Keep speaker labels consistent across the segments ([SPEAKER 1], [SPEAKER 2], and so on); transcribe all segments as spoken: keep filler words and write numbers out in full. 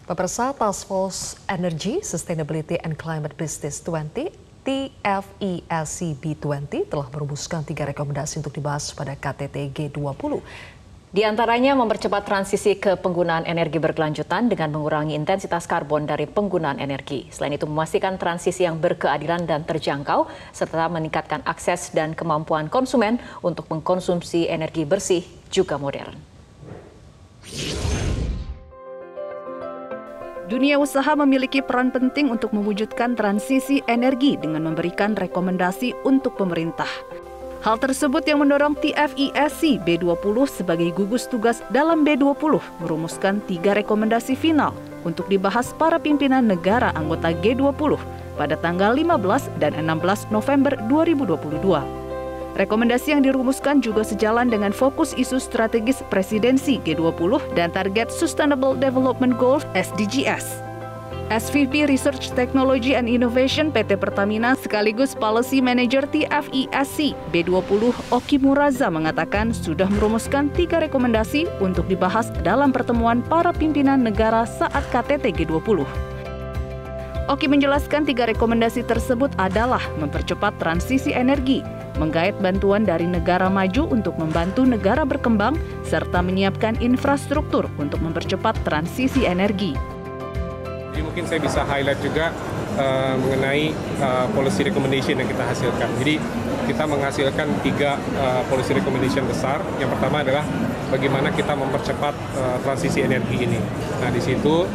[SPEAKER 1] Pemirsa, Task Force Energy, Sustainability and Climate Business dua puluh T F E S C B dua puluh telah merumuskan tiga rekomendasi untuk dibahas pada K T T G dua puluh.
[SPEAKER 2] Di antaranya mempercepat transisi ke penggunaan energi berkelanjutan dengan mengurangi intensitas karbon dari penggunaan energi. Selain itu memastikan transisi yang berkeadilan dan terjangkau, serta meningkatkan akses dan kemampuan konsumen untuk mengkonsumsi energi bersih juga modern.
[SPEAKER 3] Dunia usaha memiliki peran penting untuk mewujudkan transisi energi dengan memberikan rekomendasi untuk pemerintah. Hal tersebut yang mendorong T F E S C B dua puluh sebagai gugus tugas dalam B dua puluh merumuskan tiga rekomendasi final untuk dibahas para pimpinan negara anggota G dua puluh pada tanggal lima belas dan enam belas November dua ribu dua puluh dua. Rekomendasi yang dirumuskan juga sejalan dengan fokus isu strategis presidensi G dua puluh dan target Sustainable Development Goals S D Gs. S V P Research Technology and Innovation P T Pertamina sekaligus Policy Manager T F E S C B dua puluh Oki Muraza mengatakan sudah merumuskan tiga rekomendasi untuk dibahas dalam pertemuan para pimpinan negara saat K T T G dua puluh. Oki menjelaskan tiga rekomendasi tersebut adalah mempercepat transisi energi, menggait bantuan dari negara maju untuk membantu negara berkembang, serta menyiapkan infrastruktur untuk mempercepat transisi energi.
[SPEAKER 4] Jadi mungkin saya bisa highlight juga uh, mengenai uh, policy recommendation yang kita hasilkan. Jadi kita menghasilkan tiga uh, policy recommendation besar. Yang pertama adalah bagaimana kita mempercepat uh, transisi energi ini. Nah, di situ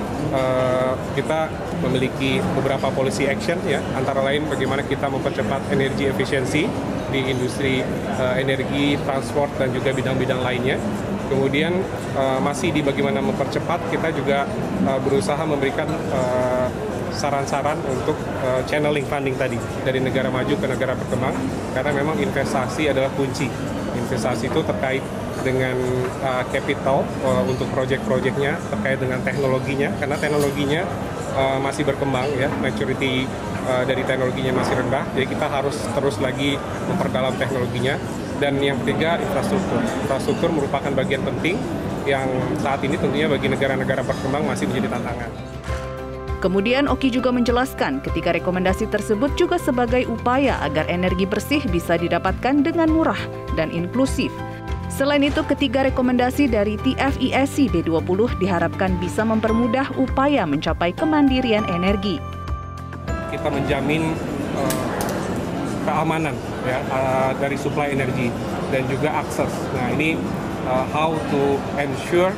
[SPEAKER 4] uh, kita memiliki beberapa policy action, ya, antara lain bagaimana kita mempercepat energi efisiensi di industri uh, energi, transport, dan juga bidang-bidang lainnya. Kemudian uh, masih di bagaimana mempercepat, kita juga uh, berusaha memberikan uh, saran-saran untuk uh, channeling funding tadi dari negara maju ke negara berkembang, karena memang investasi adalah kunci. Investasi itu terkait dengan uh, capital uh, untuk proyek-proyeknya, terkait dengan teknologinya, karena teknologinya uh, masih berkembang, ya, maturity uh, dari teknologinya masih rendah, jadi kita harus terus lagi memperdalam teknologinya. Dan yang ketiga, infrastruktur. Infrastruktur merupakan bagian penting yang saat ini tentunya bagi negara-negara berkembang masih menjadi tantangan.
[SPEAKER 3] Kemudian Oki juga menjelaskan ketiga rekomendasi tersebut juga sebagai upaya agar energi bersih bisa didapatkan dengan murah dan inklusif. Selain itu, ketiga rekomendasi dari T F E S C B dua puluh diharapkan bisa mempermudah upaya mencapai kemandirian energi.
[SPEAKER 4] Kita menjamin uh, keamanan, ya, uh, dari supply energi dan juga akses. Nah, ini uh, how to ensure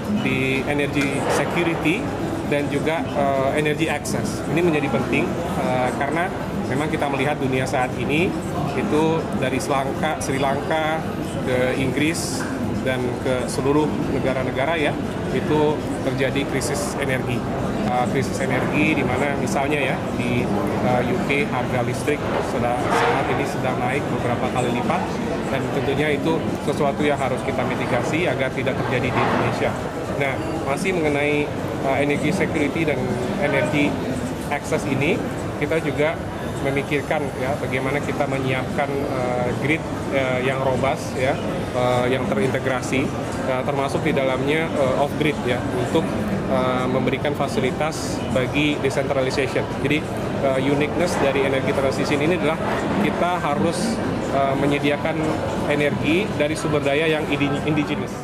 [SPEAKER 4] the energy security dan juga uh, energy access. Ini menjadi penting uh, karena memang kita melihat dunia saat ini itu dari Sri Lanka, Sri Lanka ke Inggris dan ke seluruh negara-negara, ya, itu terjadi krisis energi. Uh, krisis energi di mana misalnya, ya, di uh, U K harga listrik sudah saat ini sedang naik beberapa kali lipat, dan tentunya itu sesuatu yang harus kita mitigasi agar tidak terjadi di Indonesia. Nah, masih mengenai uh, energy security dan energy access ini, kita juga memikirkan, ya, bagaimana kita menyiapkan uh, grid uh, yang robust, ya, uh, yang terintegrasi, uh, termasuk di dalamnya uh, off grid, ya, untuk uh, memberikan fasilitas bagi decentralization. Jadi uh, uniqueness dari energi transisi ini adalah kita harus uh, menyediakan energi dari sumber daya yang indigenous.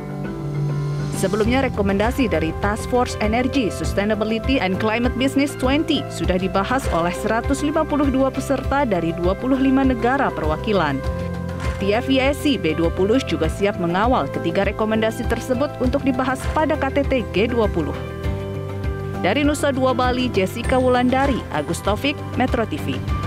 [SPEAKER 3] Sebelumnya, rekomendasi dari Task Force Energy, Sustainability and Climate Business dua puluh sudah dibahas oleh seratus lima puluh dua peserta dari dua puluh lima negara perwakilan. T F E S C B dua puluh juga siap mengawal ketiga rekomendasi tersebut untuk dibahas pada K T T G dua puluh. Dari Nusa Dua Bali, Jessica Wulandari, Agus Taufik, Metro T V.